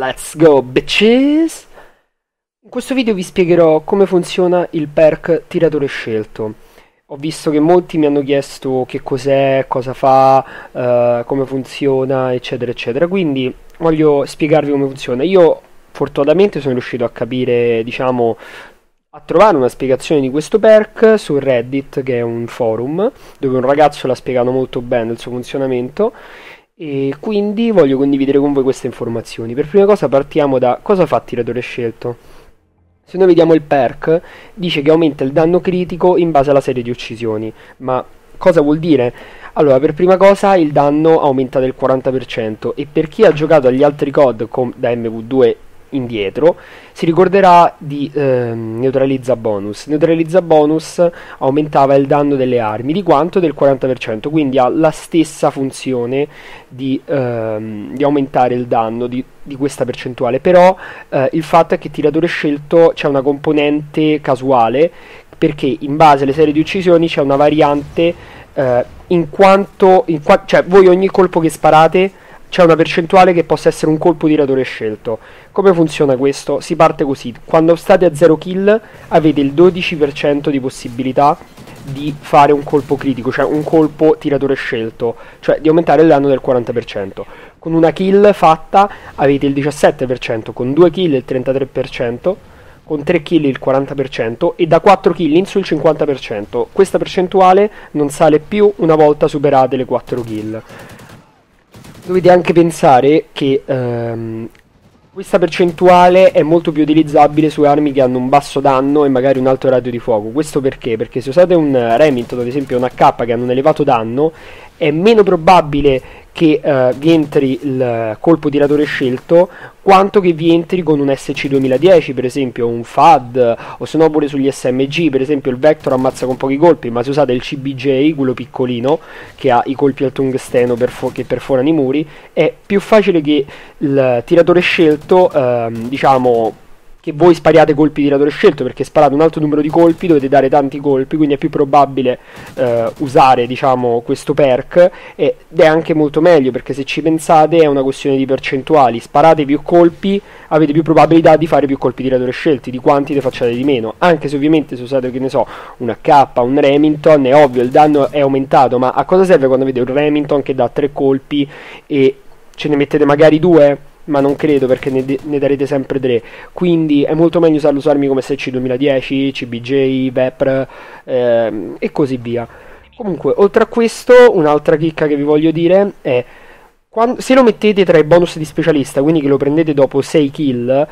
Let's go bitches! In questo video vi spiegherò come funziona il perk tiratore scelto. Ho visto che molti mi hanno chiesto che cos'è, cosa fa, come funziona, eccetera eccetera, quindi voglio spiegarvi come funziona. Io fortunatamente sono riuscito a capire, diciamo, a trovare una spiegazione di questo perk su Reddit, che è un forum, dove un ragazzo l'ha spiegato molto bene il suo funzionamento. E quindi voglio condividere con voi queste informazioni. Per prima cosa partiamo da cosa fa tiratore scelto. Se noi vediamo il perk, dice che aumenta il danno critico in base alla serie di uccisioni. Ma cosa vuol dire? Allora, per prima cosa il danno aumenta del 40% e per chi ha giocato agli altri COD da MV2 indietro si ricorderà di neutralizza bonus. Neutralizza bonus aumentava il danno delle armi di quanto? Del 40%, quindi ha la stessa funzione di aumentare il danno di questa percentuale, però il fatto è che tiratore scelto c'è una componente casuale, perché in base alle serie di uccisioni c'è una variante cioè voi ogni colpo che sparate c'è una percentuale che possa essere un colpo tiratore scelto. Come funziona questo? Si parte così: quando state a 0 kill avete il 12% di possibilità di fare un colpo critico, cioè un colpo tiratore scelto, cioè di aumentare il danno del 40%. Con una kill fatta avete il 17%, con 2 kill il 33%, con 3 kill il 40% e da 4 kill in su il 50%. Questa percentuale non sale più una volta superate le 4 kill. Dovete anche pensare che questa percentuale è molto più utilizzabile su armi che hanno un basso danno e magari un alto radio di fuoco. Questo perché? Perché se usate un Remington, ad esempio un AK, che hanno un elevato danno, è meno probabile che vi entri il colpo tiratore scelto quanto che vi entri con un SC2010, per esempio, un FAD, o se no pure sugli SMG. Per esempio il Vector ammazza con pochi colpi, ma se usate il CBJ, quello piccolino che ha i colpi al tungsteno che perforano i muri, è più facile che il tiratore scelto, diciamo, che voi spariate colpi di tiratore scelto, perché sparate un alto numero di colpi, dovete dare tanti colpi, quindi è più probabile usare, diciamo, questo perk, ed è anche molto meglio, perché se ci pensate è una questione di percentuali: sparate più colpi, avete più probabilità di fare più colpi di tiratore scelti di quanti ne facciate di meno, anche se ovviamente se usate, che ne so, un AK, un Remington, è ovvio, il danno è aumentato, ma a cosa serve quando avete un Remington che dà 3 colpi e ce ne mettete magari 2? Ma non credo, perché ne darete sempre 3. Quindi è molto meglio usarlo su armi come SC2010, CBJ, Vepr e così via. Comunque, oltre a questo, un'altra chicca che vi voglio dire è: se lo mettete tra i bonus di specialista, quindi che lo prendete dopo 6 kill,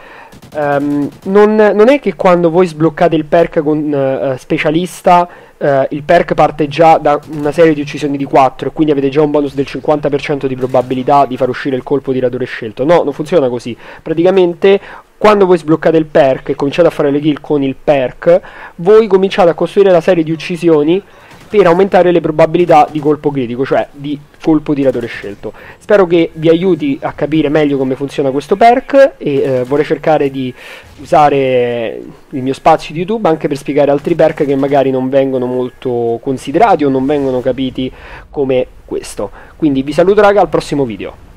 non è che quando voi sbloccate il perk con specialista, il perk parte già da una serie di uccisioni di 4 e quindi avete già un bonus del 50% di probabilità di far uscire il colpo tiratore scelto. No, non funziona così. Praticamente, quando voi sbloccate il perk e cominciate a fare le kill con il perk, voi cominciate a costruire la serie di uccisioni per aumentare le probabilità di colpo critico, cioè di colpo tiratore scelto. Spero che vi aiuti a capire meglio come funziona questo perk, e vorrei cercare di usare il mio spazio di YouTube anche per spiegare altri perk che magari non vengono molto considerati o non vengono capiti come questo. Quindi vi saluto raga, al prossimo video.